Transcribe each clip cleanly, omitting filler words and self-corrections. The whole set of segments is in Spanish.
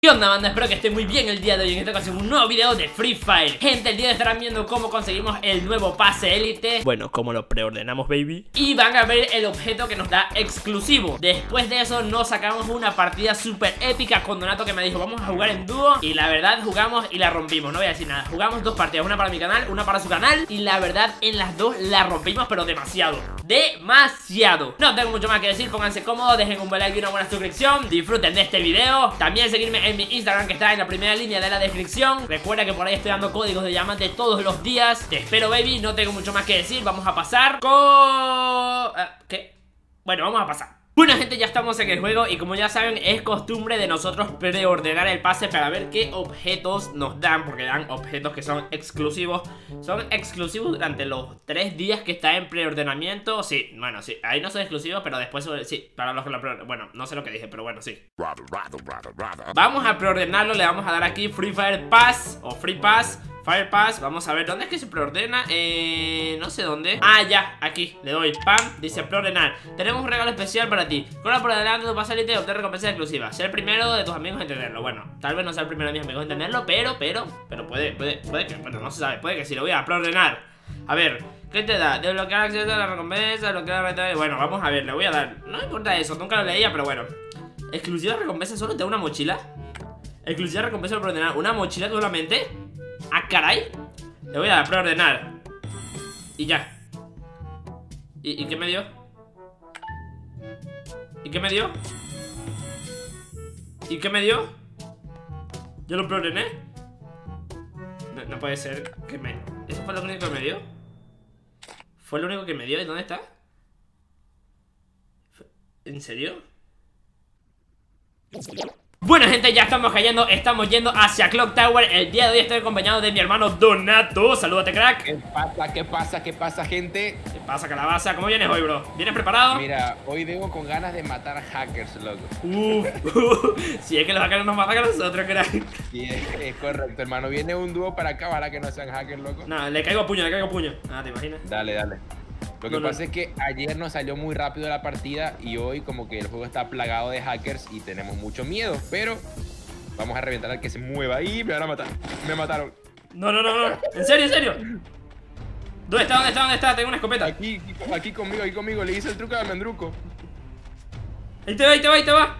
¿Qué onda, banda? Espero que esté muy bien el día de hoy. En esta ocasión un nuevo video de Free Fire. Gente, el día de hoy estarán viendo cómo conseguimos el nuevo pase élite. Bueno, cómo lo preordenamos, baby. Y van a ver el objeto que nos da exclusivo. Después de eso nos sacamos una partida súper épica con Donato, que me dijo vamos a jugar en dúo. Y la verdad jugamos y la rompimos, no voy a decir nada. Jugamos dos partidas, una para mi canal, una para su canal. Y la verdad en las dos la rompimos, pero demasiado. Demasiado. No tengo mucho más que decir, pónganse cómodos, dejen un buen like y una buena suscripción. Disfruten de este video. También seguirme en mi Instagram, que está en la primera línea de la descripción. Recuerda que por ahí estoy dando códigos de diamante todos los días. Te espero, baby, no tengo mucho más que decir. Vamos a pasar con... ¿Qué? Bueno, vamos a pasar. Bueno, gente, ya estamos en el juego y como ya saben es costumbre de nosotros preordenar el pase para ver qué objetos nos dan, porque dan objetos que son exclusivos. Son exclusivos durante los 3 días que está en preordenamiento. Sí, bueno, sí, ahí no son exclusivos, pero después sí, para los que lo preordenan. Bueno, no sé lo que dije, pero bueno, sí. Vamos a preordenarlo, le vamos a dar aquí Free Fire Pass o Free Pass. Fire Pass, vamos a ver, ¿dónde es que se preordena? No sé dónde. Ah, ya, aquí, le doy, pam, dice preordenar. Tenemos un regalo especial para ti. Con la preordenada de tu pase élite obtener recompensas exclusivas. Ser el primero de tus amigos en entenderlo. Bueno, tal vez no sea el primero de mis amigos en entenderlo, pero puede que, bueno, no se sabe, puede que sí, lo voy a preordenar. A ver, ¿qué te da? Desbloquear acceso a la recompensa, desbloquear la renta. Bueno, vamos a ver, le voy a dar. No me importa eso, nunca lo leía, pero bueno. Exclusiva recompensa, solo te da una mochila. Exclusiva recompensa por preordenar, una mochila solamente. Ah, caray. Le voy a dar preordenar. Y ya. ¿Y qué me dio? ¿Y qué me dio? ¿Y qué me dio? ¿Yo lo preordené? No puede ser que me... ¿Eso fue lo único que me dio? ¿Fue lo único que me dio? ¿Y dónde está? ¿En serio? Bueno, gente, ya estamos cayendo, estamos yendo hacia Clock Tower. El día de hoy estoy acompañado de mi hermano Donato. Salúdate, crack. ¿Qué pasa? ¿Qué pasa? ¿Qué pasa, gente? ¿Qué pasa, calabaza? ¿Cómo vienes hoy, bro? ¿Vienes preparado? Mira, hoy vengo con ganas de matar hackers, loco. Si es que los hackers nos matan a nosotros, crack. Sí, es correcto, hermano. Viene un dúo para acá, para que no sean hackers, loco. No, le caigo a puño, le caigo a puño. Ah, ¿te imaginas? Dale, dale. Lo que pasa es que ayer nos salió muy rápido la partida y hoy como que el juego está plagado de hackers y tenemos mucho miedo, pero... Vamos a reventar al que se mueva. ¡Y me van a matar! ¡Me mataron! No. ¿En serio, en serio? ¿Dónde está? ¿Dónde está? ¿Dónde está? Tengo una escopeta. Aquí conmigo. Le hice el truco de Almendruco. Ahí te va.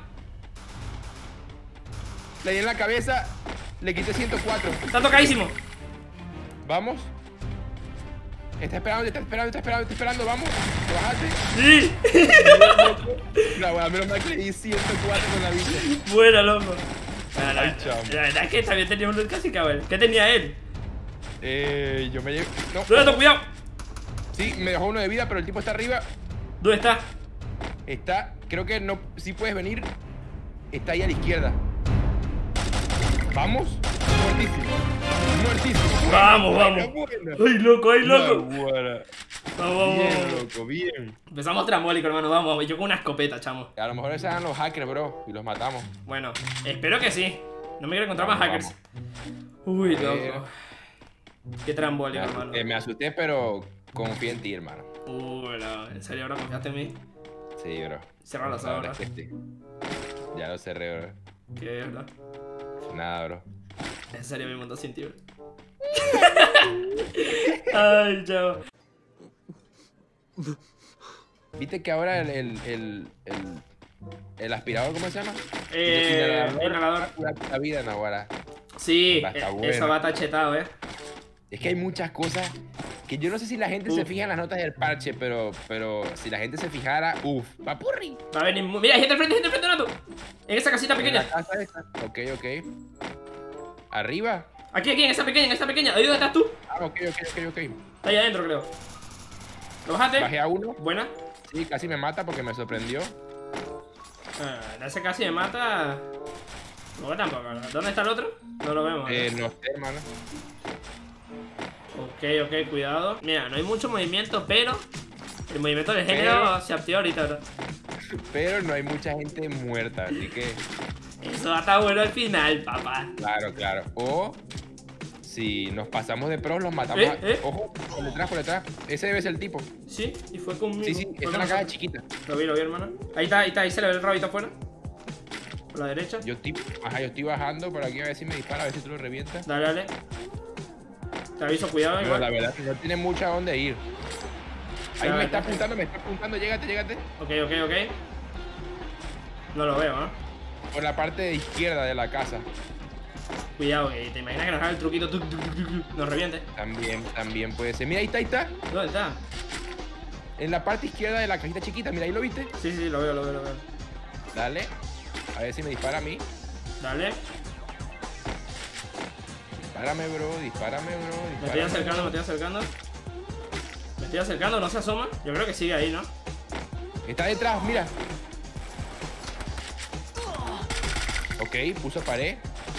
Le di en la cabeza. Le quité 104. Está tocadísimo. Vamos. Está esperando. Vamos. ¿Te bajaste? Sí. No, menos mal que le di 104 con la vida. Buena, loco. Bueno, Ay, chamo. la verdad es que también tenía un loot casi cabrón. ¿Qué tenía él? Yo me llevo... No. Donato, cuidado. Sí, me dejó uno de vida, pero el tipo está arriba. ¿Dónde está? Está... Creo que no... Sí puedes venir. Está ahí a la izquierda. ¿Vamos? Muertísimo. Vamos. Buena. ¡Ay, loco! Buena. Vamos. Bien, loco, bien. Empezamos trambólico, hermano, vamos. Yo con una escopeta, chamo. A lo mejor esos eran los hackers, bro. Y los matamos. Bueno, espero que sí. No me quiero encontrar más hackers. Uy, loco. Qué trambólico, hermano. Me asusté, pero confío en ti, hermano. Uy, no. ¿En serio, bro? ¿Confiaste en mí? Sí, bro. Cierra los ojos, bro. Sí. Ya lo cerré, bro. ¿Qué, bro? Nada, bro. En serio, me montó sin ti, bro. Ay, chavo. ¿Viste que ahora el aspirador, ¿cómo se llama? Inhalador. La vida, Nahuara. Sí, bueno. eso va tachetado, Es que hay muchas cosas que yo no sé si la gente se fija en las notas del parche, pero si la gente se fijara, papurri. Va a venir. Mira, hay gente al frente, Donato. En esa casita pequeña. En la casa esta. Ok. ¿Arriba? Aquí, en esa pequeña. Ahí donde estás tú. Ah, ok. Está ahí adentro, creo. ¿Lo bajaste? Bajé a uno. Buena. Sí, casi me mata porque me sorprendió. Ese casi me mata. No, tampoco, ¿no? ¿Dónde está el otro? No lo vemos. No sé, hermano. Ok, cuidado. Mira, no hay mucho movimiento, pero el movimiento del género se activa ahorita, bro. Pero no hay mucha gente muerta, así que... Eso va a estar bueno al final, papá. Claro. O si nos pasamos de pros, los matamos. Ojo, por detrás. Ese debe ser el tipo. Sí, y fue conmigo. Sí, está en la caja chiquita. Lo vi, hermano. Ahí está, ahí se le ve el rabito afuera. Por la derecha. Yo estoy bajando por aquí a ver si me dispara, a ver si tú lo revientas. Dale, dale. Te aviso, cuidado, Pero igual. la verdad que no tiene mucho a dónde ir. Ahí Ya, me ya. está apuntando, llégate. Ok. No lo veo, ¿no? Por la parte de izquierda de la casa. Cuidado, te imaginas que nos haga el truquito, nos reviente. También puede ser. Mira, ahí está. ¿Dónde está? En la parte izquierda de la cajita chiquita, mira, ahí lo viste. Sí, lo veo. Dale. A ver si me dispara a mí. Dale. Dispárame, bro. Me estoy acercando. Me estoy acercando, no se asoma. Yo creo que sigue ahí, ¿no? Está detrás, mira. Ok, puso pared.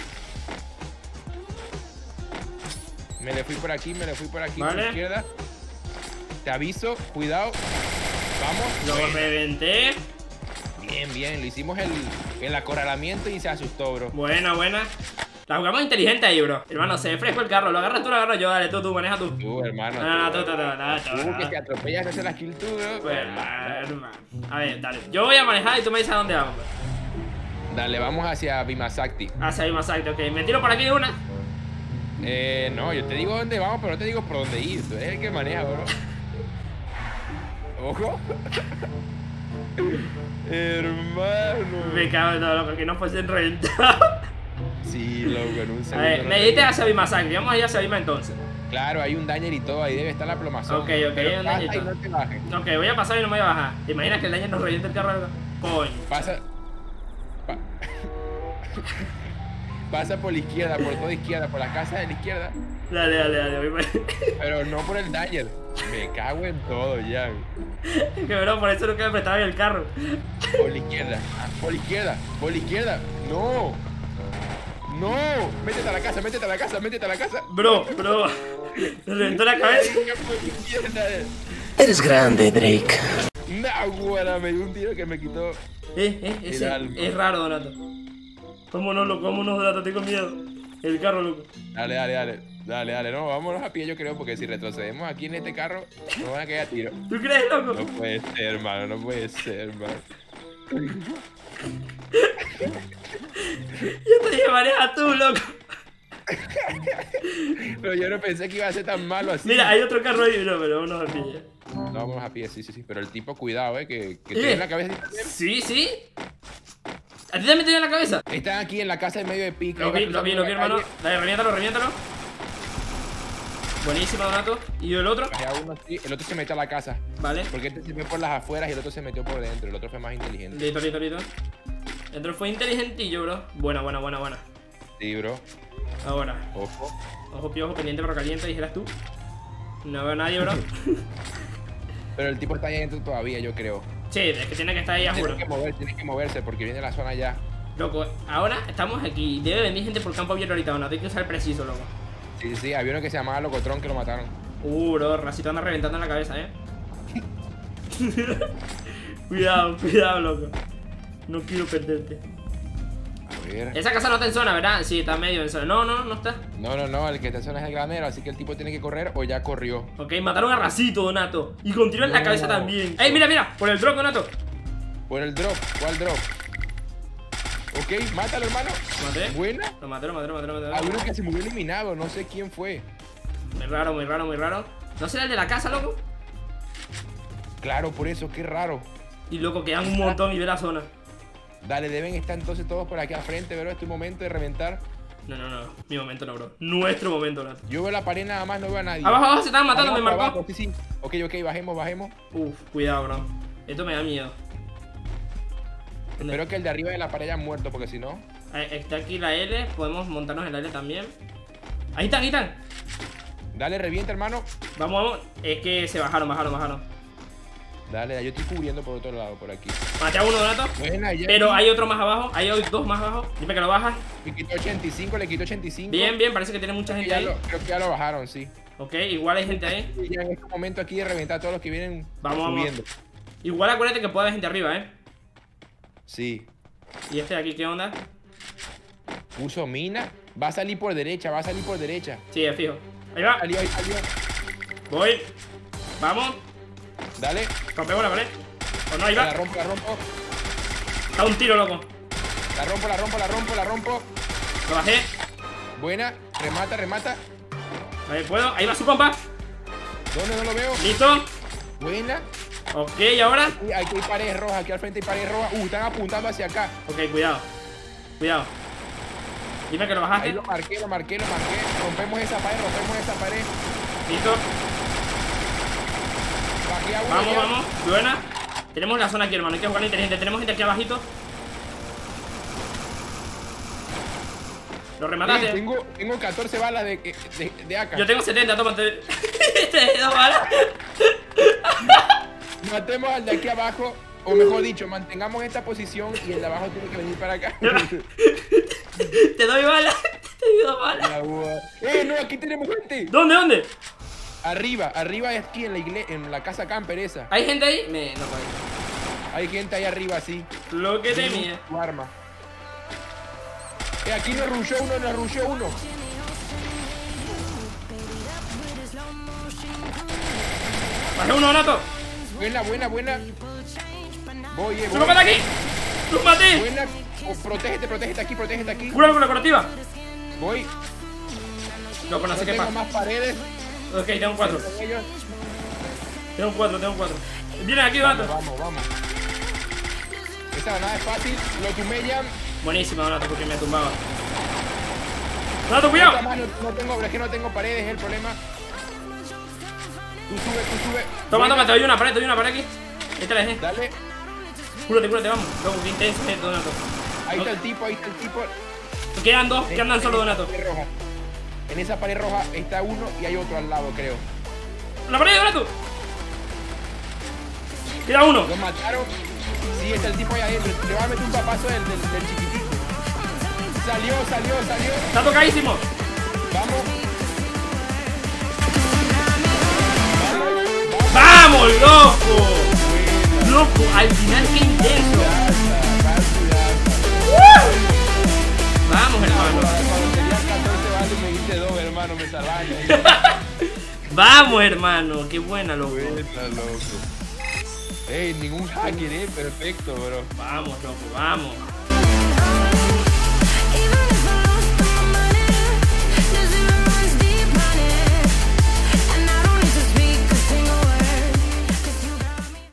Me le fui por aquí, Vale. por la izquierda. Te aviso, cuidado. Vamos. Lo Bueno. reventé. Bien, le hicimos el acorralamiento y se asustó, bro. Buena. La jugamos inteligente ahí, bro. Hermano, se fresco el carro. Lo agarras tú, lo agarro yo. Dale, tú, maneja tú. Tú, hermano. No, tú. Que te atropellas, no se las kill tú, bro. Pues, hermano. A ver, dale. Yo voy a manejar y tú me dices a dónde vamos, bro. Dale, vamos hacia Vimasakti. Hacia ahí más exacto, ok. Me tiro por aquí de una. No, yo te digo dónde vamos, pero no te digo por dónde ir. Tú eres el que maneja, bro. Ojo. Hermano. Me cago en todo, loco, que no fuesen reventados. Sí, loco, en un A segundo. ver, me dijiste hacia Bimasacre. Vamos allá hacia Bima entonces. Claro, hay un dañer y todo, ahí debe estar la plomazón. Ok, Pero hay un pasa dañer y y todo. no te bajes. Ok, voy a pasar y no me voy a bajar. ¿Te imaginas que el daño nos reviente el carro? Coño. Pasa por la izquierda, por toda izquierda, por la casa de la izquierda. Dale, voy por... Pero no por el dañer. Me cago en todo ya. Que bro, por eso nunca me prestaba bien el carro. Por la izquierda, por la izquierda. No. Métete a la casa. Bro. Me reventó la cabeza. Eres grande, Drake. No, güera, me dio un tiro que me quitó. Ese El alma. es raro, Donato. ¿Cómo no, Donato? Tengo miedo. El carro, loco. Dale, no, vámonos a pie, yo creo, porque si retrocedemos aquí en este carro, nos van a caer a tiro. ¿Tú crees, loco? No puede ser, hermano, Yo te dije, maneja tú, loco. Pero yo no pensé que iba a ser tan malo así. Mira, hay otro carro ahí, bro, pero vámonos a pie. No, vámonos a pie, sí. Pero el tipo, cuidado, que tiene la cabeza. Sí. ¿A ti también te dio en la cabeza? Están aquí en la casa en medio de pica. Lo vi, hermano. Dale, reviéntalo. Buenísimo, Donato. ¿Y el otro? El otro se metió a la casa. Vale. Porque este se fue por las afueras y el otro se metió por dentro. El otro fue más inteligente. Listo. El otro fue inteligentillo, bro. Buena. Sí, bro. Ahora. Ojo. Piojo, pendiente pero caliente, dijeras tú. No veo a nadie, bro. Pero el tipo está ahí adentro todavía, yo creo. Sí, es que tiene que estar ahí, a juro. Tiene que moverse porque viene la zona ya. Loco, ahora estamos aquí. Debe venir gente por campo abierto ahorita, no hay que usar preciso, loco. Sí, había uno que se llamaba Locotrón que lo mataron. Bro, Racito anda reventando en la cabeza, Cuidado, loco. No quiero perderte. A ver. Esa casa no está en zona, ¿verdad? Sí, está medio en zona. No está. No, el que está en zona es el granero, así que el tipo tiene que correr o ya corrió. Ok, mataron a Racito, Donato. Y con tiro en la cabeza también. ¡Ey, mira! Por el drop, Donato. Por el drop, ¿cuál drop? Ok, mátalo, hermano. ¿Maté? Buena. Lo maté. Hay uno que se murió eliminado, no sé quién fue. Muy raro. ¿No será el de la casa, loco? Claro, por eso, qué raro. Y loco, quedan un montón y ve la zona. Dale, deben estar entonces todos por aquí al frente, bro. Es tu momento de reventar. No. Mi momento no, bro. Nuestro momento, Donato. Yo veo la pared nada más, no veo a nadie. Abajo, se estaban matando, me marcó. Abajo, sí. Ok, bajemos. Uf, cuidado, bro. Esto me da miedo. Espero que el de arriba de la pared haya muerto, porque si no... Está aquí la L, podemos montarnos en la L también. Ahí están. Dale, revienta, hermano. Vamos. Es que se bajaron. Dale, yo estoy cubriendo por otro lado, por aquí. Maté a uno, Donato. Buena, ya. Pero hay otro más abajo, hay dos más abajo. Dime que lo bajas. Le quitó 85. Bien, parece que tiene mucha gente ahí. Creo que ya lo bajaron, sí. Ok, igual hay gente ahí. Y ya en este momento aquí de reventar a todos los que vienen subiendo. Igual acuérdate que puede haber gente arriba, Sí. ¿Y este de aquí qué onda? Puso mina. Va a salir por derecha. Sí, es fijo. Ahí va. Salió. Voy. Vamos. Dale. Rompemos la pared. O no, ahí va. La rompo. Está un tiro, loco. La rompo, la rompo, la rompo, la rompo. Lo bajé. Buena. Remata, remata. A ver, ¿puedo? Ahí va su compa. ¿Dónde? No lo veo. Listo. Buena. Ok, ¿y ahora? Aquí hay paredes rojas, aquí al frente hay paredes rojas. Están apuntando hacia acá. Ok, cuidado. Cuidado. Dime que lo bajaste. Ahí lo marqué, lo marqué, lo marqué. Rompemos esa pared. Listo. Bajé a uno Vamos, ya. vamos. Buena. Tenemos la zona aquí, hermano. Hay que jugar inteligente. Tenemos gente aquí abajito. Lo remataste. Tengo 14 balas de AK. Yo tengo 70, tómate. Este 2 balas. Matemos al de aquí abajo. O mejor dicho, mantengamos esta posición y el de abajo tiene que venir para acá. Te doy balas. Te doy 2 balas. No, aquí tenemos gente. ¿Dónde, dónde? Arriba es aquí en la casa camper esa. ¿Hay gente ahí? No puede. Hay gente ahí arriba, sí. Lo que temía. Tu arma. Aquí nos rushó uno. Bajé uno, Nato. Buena. Voy. ¡Lo maté aquí! ¡Lo maté! Buena. Protégete aquí. Cúralo con la curativa. Voy. No, pues no sé qué tengo pasa. más paredes. Ok, tengo 4. Ellos. Tengo 4. Vienen aquí, Nato. Vamos. Esa granada es fácil. Lo tumbé ya. Buenísima, Nato, porque me tumbaba. Nato, cuidado. Es que no tengo paredes, es el problema. Tú sube. Toma, te doy una pared aquí. Ahí te la dejé. Dale. Cúrate, vamos. Luego, qué intenso es esto, Donato. Ahí está el tipo. Quedan 2, que andan solo, Donato. En esa pared roja está uno y hay otro al lado, creo. ¡La pared, Donato! Queda uno. Lo mataron. Sí, está el tipo ahí adentro. Le va a meter un papazo del chiquitito. Salió. Está tocadísimo. Vamos. ¡Vamos, loco! Loco, al final qué intenso. Vamos, hermano. Cuando tenía 14 balas me diste 2, hermano, me salvaste. Vamos, hermano. Qué buena, loco. Ey, ningún hacker, perfecto, bro. Vamos, loco, vamos.